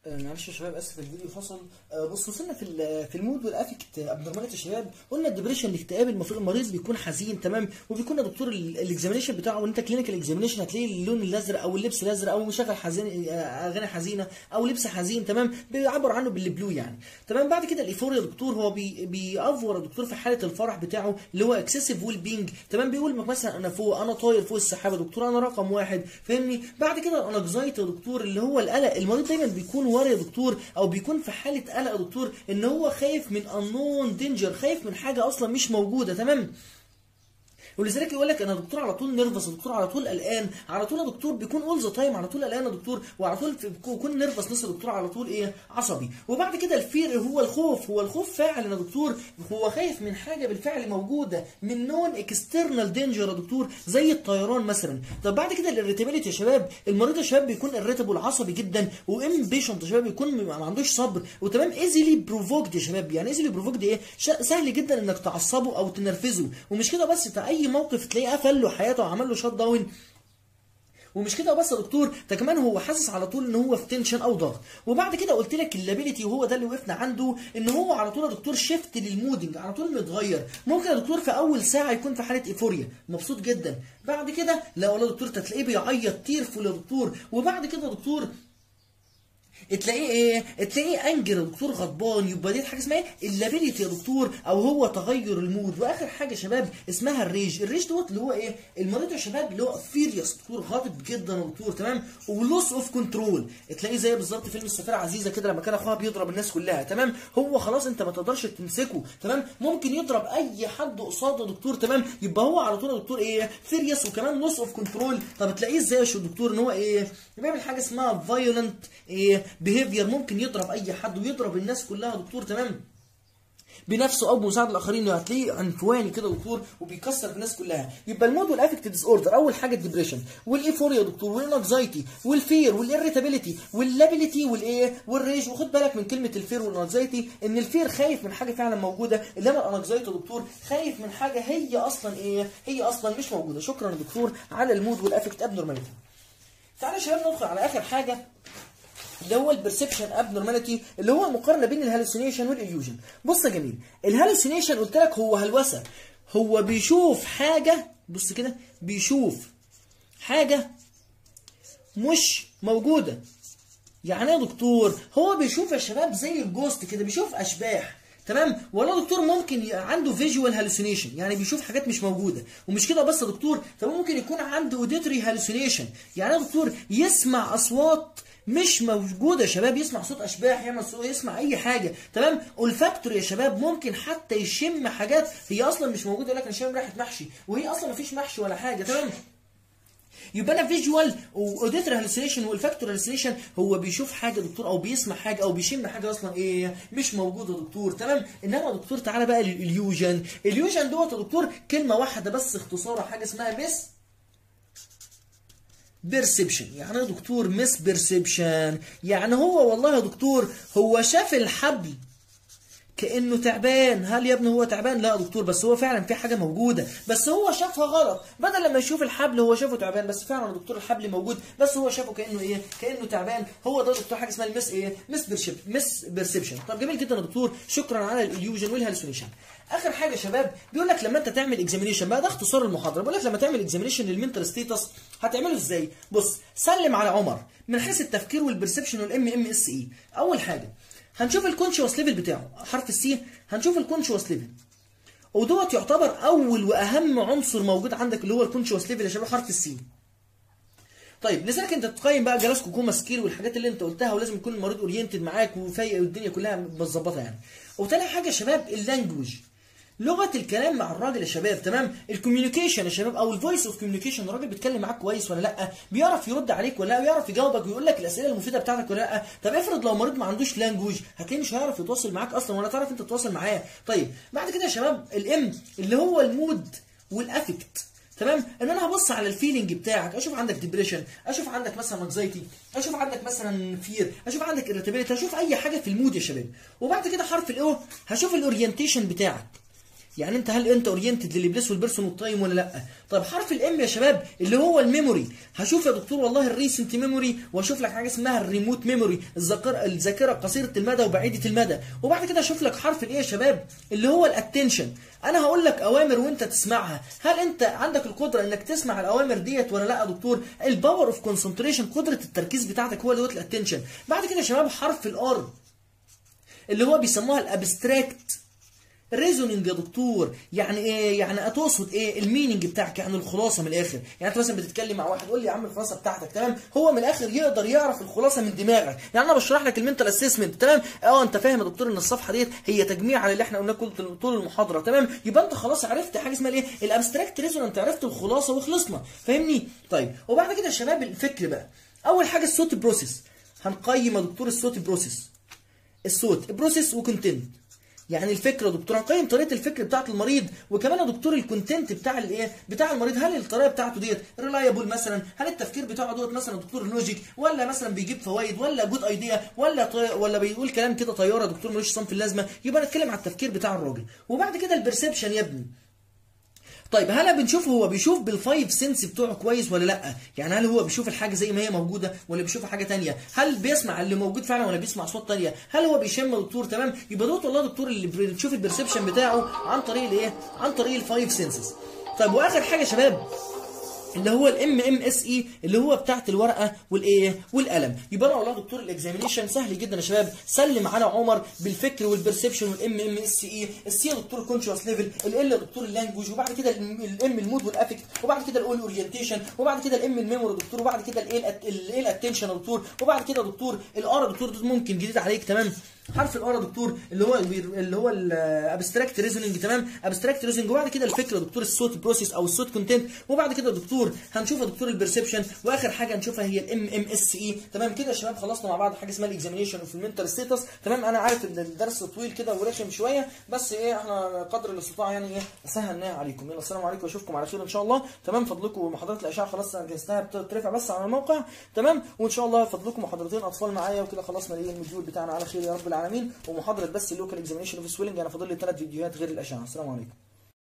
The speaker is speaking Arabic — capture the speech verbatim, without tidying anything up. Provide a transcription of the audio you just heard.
آه، معلش يا شباب، اسف الفيديو فصل. آه، بص، وصلنا في ال- في المود والافكت ابنورماليتي يا شباب. قلنا الدبريشن، الاكتئاب، المفروض المريض بيكون حزين، تمام، وبيكون يا دكتور الاكزامينشن بتاعه، وانت كلينيكال اكزامينشن هتلاقي اللون الازرق او اللبس الازرق او مشغل حزين، آه، اغاني حزينه او لبس حزين، تمام، بيعبر عنه بالبلو يعني، تمام. بعد كده الايفوريا يا دكتور، هو بي بيأفور يا دكتور في حاله الفرح بتاعه اللي هو اكسسيف ويل بينج، تمام. بيقول مثلا انا فوق، انا طاير فوق السحابه يا دكتور، انا رقم واحد، فاهمني. بعد كده الانكزايتي يا دكتور، اللي هو القلق. المريض دايما بيكون ورا يا دكتور، او بيكون في حاله قلق يا دكتور، ان هو خايف من unknown danger، خايف من حاجه اصلا مش موجوده، تمام. ولذلك يقول لك انا دكتور على طول نيرفس، دكتور على طول قلقان، على طول يا دكتور بيكون اول ذا تايم على طول قلقان يا دكتور، وعلى طول بيكون نيرفس لسه دكتور، على طول ايه، عصبي. وبعد كده الفير، هو الخوف، هو الخوف فاعل يا دكتور، هو خايف من حاجه بالفعل موجوده، من نون اكسترنال دينجر يا دكتور، زي الطيران مثلا. طب بعد كده الاريتابيليتي يا شباب، المريض يا شباب بيكون اريتابل، عصبي جدا، وامبيشنت يا شباب، بيكون ما عندوش صبر، وتمام. ايزيلي بروفوكد يا شباب، يعني ايزيلي بروفوكد ايه، سهل جدا انك تعصبه او تنرفزه. ومش كده بس، في اي موقف تلاقيه قفل له حياته وعمل له شات داون. ومش كده بس يا دكتور، ده كمان هو حاسس على طول ان هو في تنشن او ضغط. وبعد كده قلت لك اللابيليتي، وهو ده اللي وقفنا عنده، ان هو على طول يا دكتور شيفت للمودنج، على طول متغير. ممكن يا دكتور في اول ساعه يكون في حاله ايفوريا، مبسوط جدا، بعد كده لا والله يا دكتور تلاقيه بيعيط تيرفول يا دكتور، وبعد كده يا دكتور تلاقيه ايه، تلاقيه انجر يا دكتور، غضبان. يبقى دي حاجه اسمها ايه، اللابيليتي يا دكتور، او هو تغير المود. واخر حاجه يا شباب اسمها الريج. الريج دوت اللي هو ايه، المريض يا شباب اللي هو فيريوس دكتور، غاضب جدا يا دكتور، تمام. ولوس اوف كنترول، تلاقيه زي بالظبط فيلم السفيره عزيزه كده، لما كان اخوها بيضرب الناس كلها، تمام. هو خلاص انت ما تقدرش تمسكه، تمام، ممكن يضرب اي حد قصاده يا دكتور، تمام. يبقى هو على طول يا دكتور ايه، فيريوس، وكمان لوس اوف كنترول. طب تلاقيه ازاي يا دكتور، ان هو ايه، بيعمل حاجه اسمها فايولنت ايه بيهيفير، ممكن يضرب اي حد ويضرب الناس كلها يا دكتور، تمام، بنفسه او بمساعده الاخرين. هتلاقيه عنفواني كده يا دكتور، وبيكسر الناس كلها. يبقى المود والافكت ديس اوردر، اول حاجه الدبريشن والايفوريا يا دكتور، والانكزايتي والفير والاريتابيليتي واللابيليتي والايه والريج. وخد بالك من كلمه الفير والانكزايتي، ان الفير خايف من حاجه فعلا موجوده، انما الانكزايتي يا دكتور خايف من حاجه هي اصلا ايه، هي اصلا مش موجوده. شكرا يا دكتور على المود والافكت ابنورماليتي. تعالى يا شباب ندخل على اخر حاجه، اللي هو البرسبشن ابنورماليتي، اللي هو المقارنه بين الهالوسينيشن والاليوجن. بص يا جميل، الهالوسينيشن قلت لك هو هلوسه، هو بيشوف حاجه، بص كده، بيشوف حاجه مش موجوده. يعني يا دكتور هو بيشوف يا شباب زي الجوست كده، بيشوف اشباح، تمام. ولا دكتور ممكن عنده فيجوال هالوسينيشن، يعني بيشوف حاجات مش موجوده. ومش كده بس يا دكتور، طب ممكن يكون عنده اوديتري هالوسينيشن، يعني يا دكتور يسمع اصوات مش موجوده يا شباب، يسمع صوت اشباح، يعمل صوت، يسمع اي حاجه، تمام. والفاكتور يا شباب ممكن حتى يشم حاجات هي اصلا مش موجوده، يقول لك انا شامم ريحه محشي، وهي اصلا ما فيش محشي ولا حاجه، تمام. يبقى انا فيجوال واوديتور هالوسينيشن والفاكتور هالوسينيشن، هو بيشوف حاجه دكتور، او بيسمع حاجه، او بيشم حاجه اصلا ايه مش موجوده دكتور، تمام. انما دكتور تعالى بقى للاليوجن. الاليوجن دوت يا دكتور كلمه واحده بس اختصارها حاجه اسمها مس بيرسبشن. يعني يا دكتور مس بيرسبشن، يعني هو والله يا دكتور هو شاف الحبل كأنه تعبان. هل يا ابني هو تعبان؟ لا يا دكتور، بس هو فعلا في حاجة موجودة، بس هو شافها غلط. بدل لما يشوف الحبل هو شافه تعبان، بس فعلا يا دكتور الحبل موجود، بس هو شافه كأنه ايه، كأنه تعبان. هو ده يا دكتور حاجة اسمها المس ايه، مس بيرسبشن، مس بيرسبشن. طب جميل جدا يا دكتور، شكرا على الاليوجن والهالوسينيشن. اخر حاجه يا شباب، بيقول لك لما انت تعمل اكزامينيشن بقى، ده اختصار المحاضره، بيقول لك لما تعمل اكزامينيشن للمنتال ستيتس هتعمله ازاي. بص، سلم على عمر من حيث التفكير والبرسبشن والام ام اس اي. اول حاجه هنشوف الكونشوس ليفل بتاعه، حرف السي، هنشوف الكونشوس ليفل، ودوت يعتبر اول واهم عنصر موجود عندك، اللي هو الكونشوس ليفل يا شباب، حرف السي. طيب لذلك انت تقيم بقى جلاسكو كوما سكيل والحاجات اللي انت قلتها، ولازم يكون المريض اورينتد معاك وفايق والدنيا كلها متظبطه يعني. وتاني حاجه يا شباب اللانجوج، لغه الكلام مع الراجل يا شباب، تمام. الكوميونيكيشن يا شباب، او الفويس اوف كوميونيكيشن، الراجل بيتكلم معاك كويس ولا لا، بيعرف يرد عليك ولا لا، بيعرف يجاوبك ويقول لك الاسئله المفيده بتاعتك ولا لا. طب افرض لو مريض ما عندوش لانجوج، هتلاقيه مش هيعرف يتواصل معاك اصلا، ولا تعرف انت تتواصل معاه. طيب بعد كده يا شباب الام، اللي هو المود والافكت، تمام. ان انا هبص على الفيلينج بتاعك، اشوف عندك ديبريشن، اشوف عندك مثلا انكزايتي، اشوف عندك مثلا فير، اشوف عندك irritability، اشوف اي حاجه في المود يا شباب. وبعد كده حرف الاو، هشوف الاورينتيشن بتاعك، يعني انت هل انت اورينتد للبليس والبيرسون والتايم ولا لا؟ طيب حرف الام يا شباب اللي هو الميموري، هشوف يا دكتور والله الريسنت ميموري، واشوف لك حاجه اسمها الريموت ميموري، الذاكره الذاكره قصيره المدى وبعيده المدى، وبعد كده اشوف لك حرف الايه يا شباب اللي هو الاتنشن. انا هقول لك اوامر وانت تسمعها، هل انت عندك القدره انك تسمع الاوامر ديت ولا لا يا دكتور؟ الباور اوف كونسنتريشن، قدره التركيز بتاعتك هو دوت الاتنشن. بعد كده يا شباب حرف الار اللي هو بيسموها الابستراكت ريزونينج يا دكتور. يعني ايه؟ يعني هتقصد ايه؟ الميننج بتاعك، يعني الخلاصه من الاخر. يعني انت مثلا بتتكلم مع واحد، قول لي يا عم الخلاصه بتاعتك، تمام؟ هو من الاخر يقدر يعرف الخلاصه من دماغك. يعني انا بشرح لك المنتال اسسمنت، تمام؟ اه انت فاهم يا دكتور ان الصفحه ديت هي تجميع على اللي احنا قلناه طول المحاضره، تمام؟ يبقى انت خلاص عرفت حاجه اسمها ايه؟ الابستراكت ريزونانت، عرفت الخلاصه وخلصنا، فاهمني؟ طيب وبعد كده يا شباب الفكر بقى. اول حاجه الصوت بروسيس، هنقيم يا دكتور الصوت بروسيس. الصوت بروسيس وكونتنت، يعني الفكره يا دكتور هنقيم طريقه الفكر بتاعه المريض، وكمان يا دكتور الكونتنت بتاع الايه بتاع المريض، هل الطريقه بتاعته ديت ريلايبل مثلا، هل التفكير بتاعه دوت مثلا دكتور لوجيك، ولا مثلا بيجيب فوائد، ولا جود ايديا، ولا طي... ولا بيقول كلام كده طياره يا دكتور ملوش صنف اللازمه. يبقى نتكلم على التفكير بتاع الراجل. وبعد كده البرسبشن يا ابني. طيب هل بنشوف هو بيشوف بالفايف سنس بتوعه كويس ولا لا؟ يعني هل هو بيشوف الحاجه زي ما هي موجوده ولا بيشوف حاجه ثانيه؟ هل بيسمع اللي موجود فعلا ولا بيسمع اصوات ثانيه؟ هل هو بيشم دكتور؟ تمام؟ يبقى دوت والله دكتور اللي بنشوف البرسبشن بتاعه عن طريق الايه؟ عن طريق الفايف سنسز. طيب واخر حاجه يا شباب اللي هو الام ام اس اي اللي هو بتاعت الورقه والايه والقلم. يبقى انا والله دكتور الاكزامينيشن سهل جدا يا شباب. سلم على عمر بالفكر والبرسبشن والام ام اس اي. السي يا دكتور الكونشوس ليفل، ال يا دكتور اللانجوج، وبعد كده الام المود والافكت، وبعد كده الاول اورينتيشن، وبعد كده الام الميموري دكتور، وبعد كده الايه الايه الاتنشن يا دكتور، وبعد كده دكتور الار دكتور ده ممكن جديد عليك، تمام؟ حرف الار دكتور اللي هو اللي هو الابستراكت ريزونينج، تمام؟ ابستراكت ريزونينج. وبعد كده الفكره دكتور الصوت بروسيس او الصوت كونتنت. وبعد كده دكتور هنشوف يا دكتور البرسبشن. واخر حاجه هنشوفها هي الام ام اس اي، تمام كده يا شباب؟ خلصنا مع بعض حاجه اسمها الاكزامينيشن اوف المنتال ستاتس، تمام؟ انا عارف ان الدرس طويل كده ورخم شويه، بس ايه احنا قدر الاستطاعه يعني ايه سهلناها عليكم. يلا السلام عليكم واشوفكم على خير ان شاء الله، تمام؟ فضلكم محاضرات الاشعه خلاص انا جهزتها بترفع بس على الموقع، تمام؟ وان شاء الله فضلكم محاضرتين اطفال معايا وكده خلصنا الايه المديول بتاعنا على خير يا رب العالمين. ومحاضره بس اللوكال اكزامينيشن اوف سويلنج انا فاضل لي ثلاث فيديوهات غير الاشعه. السلام عليكم.